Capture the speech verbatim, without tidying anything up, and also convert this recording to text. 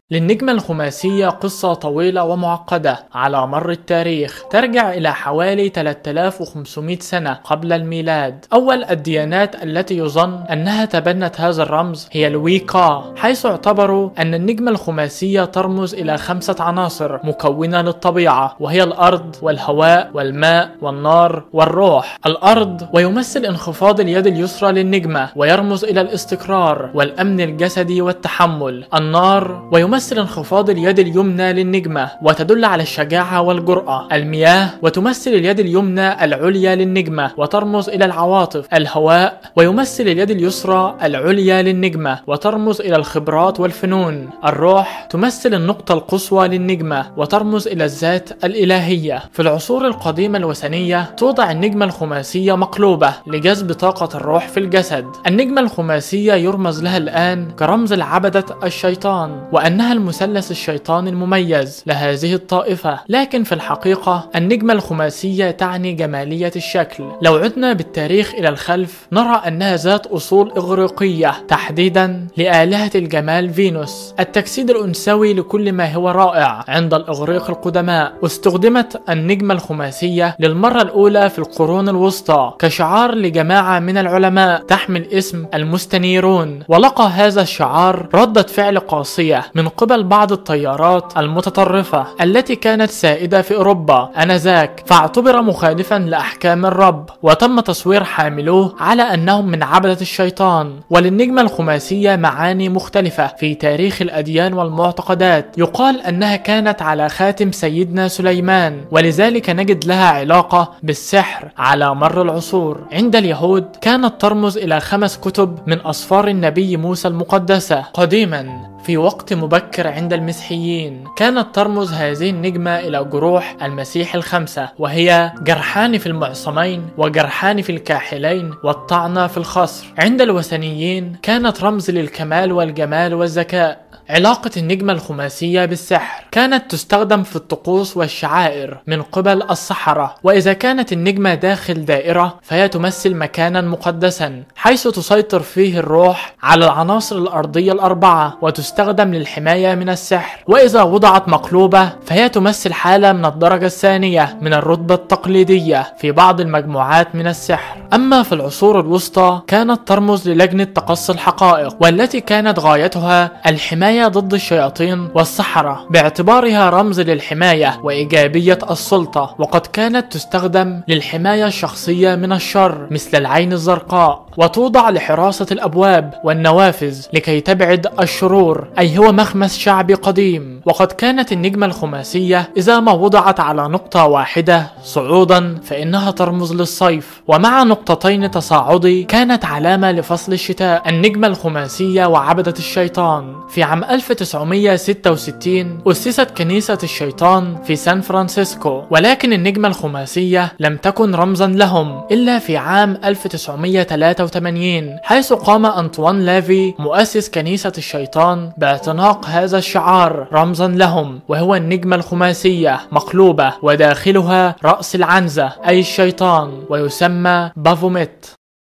للنجمة الخماسية قصة طويلة ومعقدة على مر التاريخ، ترجع إلى حوالي ثلاثة آلاف وخمسمائة سنة قبل الميلاد. أول الديانات التي يظن أنها تبنت هذا الرمز هي الويكا، حيث اعتبروا أن النجمة الخماسية ترمز إلى خمسة عناصر مكونة للطبيعة، وهي الأرض والهواء والماء والنار والروح. الأرض ويمثل انخفاض اليد اليسرى للنجمة ويرمز إلى الاستقرار والأمن الجسدي والتحمل. النار ويمثل تمثل انخفاض اليد اليمنى للنجمة وتدل على الشجاعة والجرأة. المياه وتمثل اليد اليمنى العليا للنجمة وترمز إلى العواطف. الهواء ويمثل اليد اليسرى العليا للنجمة وترمز إلى الخبرات والفنون. الروح تمثل النقطة القصوى للنجمة وترمز إلى الذات الإلهية. في العصور القديمة الوثنية توضع النجمة الخماسية مقلوبة لجذب طاقة الروح في الجسد. النجمة الخماسية يرمز لها الآن كرمز العبدة الشيطان، وأنها المثلث الشيطاني المميز لهذه الطائفة. لكن في الحقيقة النجمة الخماسية تعني جمالية الشكل. لو عدنا بالتاريخ إلى الخلف نرى أنها ذات أصول إغريقية، تحديدا لآلهة الجمال فينوس. التجسيد الأنثوي لكل ما هو رائع عند الإغريق القدماء. استخدمت النجمة الخماسية للمرة الأولى في القرون الوسطى كشعار لجماعة من العلماء تحمل اسم المستنيرون، ولقى هذا الشعار ردة فعل قاسية من قبل بعض التيارات المتطرفة التي كانت سائدة في أوروبا آنذاك، فاعتبر مخالفا لأحكام الرب، وتم تصوير حاملوه على أنهم من عبدة الشيطان. وللنجمة الخماسية معاني مختلفة في تاريخ الأديان والمعتقدات. يقال أنها كانت على خاتم سيدنا سليمان، ولذلك نجد لها علاقة بالسحر على مر العصور. عند اليهود كانت ترمز إلى خمس كتب من أسفار النبي موسى المقدسة. قديما في وقت مبكر عند المسيحيين كانت ترمز هذه النجمة إلى جروح المسيح الخمسة، وهي جرحان في المعصمين وجرحان في الكاحلين والطعنة في الخصر. عند الوثنيين كانت رمز للكمال والجمال والذكاء. علاقة النجمة الخماسية بالسحر كانت تستخدم في الطقوس والشعائر من قبل السحرة، وإذا كانت النجمة داخل دائرة فهي تمثل مكانا مقدسا حيث تسيطر فيه الروح على العناصر الأرضية الأربعة وتستخدم للحماية من السحر. وإذا وضعت مقلوبة فهي تمثل حالة من الدرجة الثانية من الرتبة التقليدية في بعض المجموعات من السحر. أما في العصور الوسطى كانت ترمز للجنة تقصي الحقائق، والتي كانت غايتها الحماية ضد الشياطين والسحرة باعتبارها رمز للحماية وإيجابية السلطة. وقد كانت تستخدم للحماية الشخصية من الشر مثل العين الزرقاء، وتوضع لحراسة الأبواب والنوافذ لكي تبعد الشرور، أي هو مخمس شعبي قديم. وقد كانت النجمة الخماسية إذا ما وضعت على نقطة واحدة صعودا فإنها ترمز للصيف، ومع نقطتين تصاعدي كانت علامة لفصل الشتاء. النجمة الخماسية وعبدة الشيطان. في عام ألف وتسعمائة وستة وستين أسست كنيسة الشيطان في سان فرانسيسكو، ولكن النجمة الخماسية لم تكن رمزا لهم إلا في عام ألف وتسعمائة وثلاثة وثمانين، حيث قام أنطوان لافي مؤسس كنيسة الشيطان باعتناق هذا الشعار رمزا لهم، وهو النجمة الخماسية مقلوبة وداخلها رأس العنزة أي الشيطان، ويسمى بافوميت.